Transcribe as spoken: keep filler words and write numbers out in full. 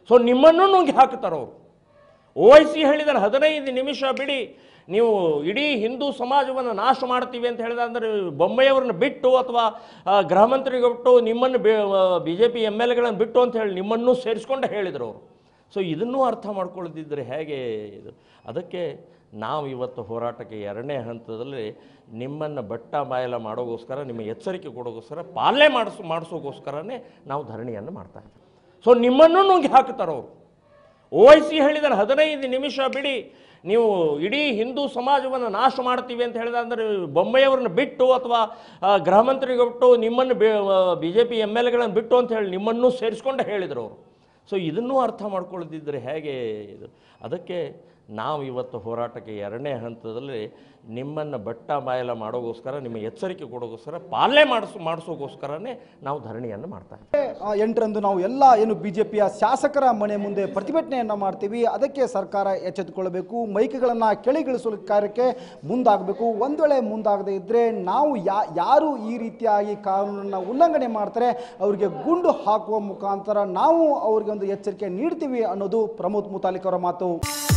So ನಿಮ್ಮನ್ನು ನುಂಗಿ ಹಾಕ್ತಾರೆ ಅವರು. ಓವೈಸಿ ಹೇಳಿದರೆ ಹದಿನೈದು ನಿಮಿಷ ಬಿಡಿ, ನೀವು ಇಡೀ ಹಿಂದೂ ಸಮಾಜವನ್ನು ನಾಶ ಮಾಡ್ತೀವಿ ಅಂತ ಹೇಳಿದ ಅಂದರೆ ಬೊಮ್ಮೆಯವ್ರನ್ನ ಬಿಟ್ಟು ಅಥವಾ ಗೃಹ ಮಂತ್ರಿಗೆ ಬಿಟ್ಟು ನಿಮ್ಮನ್ನು B J P M L ಎಗಳನ್ನು ಬಿಟ್ಟು ಅಂತ ಹೇಳಿ ನಿಮ್ಮನ್ನು ಸೇರಿಸ್ಕೊಂಡು ಹೇಳಿದರು ಅವರು. ಸೊ ಇದನ್ನೂ ಅರ್ಥ ಮಾಡ್ಕೊಳ್ಳದಿದ್ದರೆ ಹೇಗೆ ಇದು? ಅದಕ್ಕೆ ನಾವು ಇವತ್ತು ಹೋರಾಟಕ್ಕೆ ಎರಡನೇ ಹಂತದಲ್ಲಿ ನಿಮ್ಮನ್ನು ಬಟ್ಟ ಬಾಯಲ ಮಾಡೋಗೋಸ್ಕರ, ನಿಮ್ಮ ಎಚ್ಚರಿಕೆ ಕೊಡೋಗೋಸ್ಕರ, ಪಾಲನೆ ಮಾಡಿಸೋ ಮಾಡಿಸೋಗೋಸ್ಕರನೇ ನಾವು ಧರಣಿಯನ್ನು ಮಾಡ್ತಾ ಇದ್ದೀವಿ. ಸೊ ನಿಮ್ಮನ್ನು ನುಂಗಿ ಹಾಕ್ತಾರೆ ಅವರು. ಓವೈಸಿ ಹೇಳಿದರೆ ಹದಿನೈದು ನಿಮಿಷ ಬಿಡಿ, ನೀವು ಇಡೀ ಹಿಂದೂ ಸಮಾಜವನ್ನು ನಾಶ ಮಾಡ್ತೀವಿ ಅಂತ ಹೇಳಿದ ಅಂದರೆ ಬೊಮ್ಮೆಯವ್ರನ್ನ ಬಿಟ್ಟು ಅಥವಾ ಗೃಹ ಮಂತ್ರಿಗೆ ಬಿಟ್ಟು ನಿಮ್ಮನ್ನು B J P M L ಎಗಳನ್ನು ಬಿಟ್ಟು ಅಂತ ಹೇಳಿ ನಿಮ್ಮನ್ನು ಸೇರಿಸ್ಕೊಂಡು ಹೇಳಿದರು ಅವರು. ಸೊ ಇದನ್ನೂ ಅರ್ಥ ಮಾಡ್ಕೊಳ್ಳದಿದ್ದರೆ ಹೇಗೆ ಇದು? ಅದಕ್ಕೆ ನಾವು ಇವತ್ತು ಹೋರಾಟಕ್ಕೆ ಎರಡನೇ ಹಂತದಲ್ಲಿ ನಿಮ್ಮನ್ನು ಬಟ್ಟ ಬಾಯಲ ಮಾಡೋಗೋಸ್ಕರ, ನಿಮ್ಮ ಎಚ್ಚರಿಕೆ ಕೊಡೋಗೋಸ್ಕರ, ಪಾಲನೆ ಮಾಡಿಸೋ ಮಾಡಿಸೋಗೋಸ್ಕರನೇ ನಾವು ಧರಣಿಯನ್ನು ಮಾಡ್ತಾ ಇದ್ದೀವಿ. ಎಂಟರಂದು ನಾವು ಎಲ್ಲ ಏನು ಬಿ ಜೆ ಪಿಯ ಶಾಸಕರ ಮನೆ ಮುಂದೆ ಪ್ರತಿಭಟನೆಯನ್ನು ಮಾಡ್ತೀವಿ. ಅದಕ್ಕೆ ಸರ್ಕಾರ ಎಚ್ಚೆತ್ತುಕೊಳ್ಳಬೇಕು, ಮೈಕ್ಗಳನ್ನು ಕೆಳಗಿಳಿಸಲು ಕಾರ್ಯಕ್ಕೆ ಮುಂದಾಗಬೇಕು. ಒಂದು ವೇಳೆ ಮುಂದಾಗದೇ ಇದ್ದರೆ ನಾವು ಯಾ ಯಾರು ಈ ರೀತಿಯಾಗಿ ಕಾನೂನನ್ನು ಉಲ್ಲಂಘನೆ ಮಾಡ್ತಾರೆ ಅವರಿಗೆ ಗುಂಡು ಹಾಕುವ ಮುಖಾಂತರ ನಾವು ಅವರಿಗೆ ಒಂದು ಎಚ್ಚರಿಕೆ ನೀಡ್ತೀವಿ ಅನ್ನೋದು ಪ್ರಮೋದ್ ಮುತಾಲಿಕ್ ಅವರ ಮಾತು.